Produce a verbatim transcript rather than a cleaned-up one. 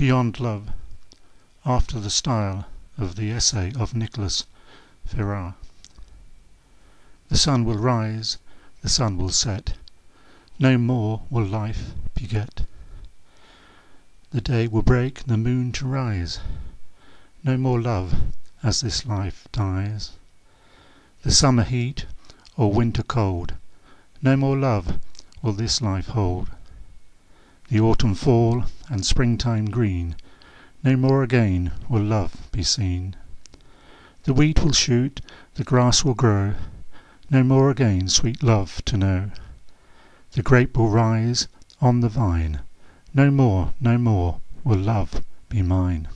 Beyond love, after the style of the essay of Nicholas Ferrar. The sun will rise, the sun will set, no more will life beget. The day will break, the moon to rise, no more love as this life dies. The summer heat or winter cold, no more love will this life hold. The autumn fall and springtime green, no more again will love be seen. The wheat will shoot, the grass will grow, no more again sweet love to know. The grape will rise on the vine, no more, no more will love be mine.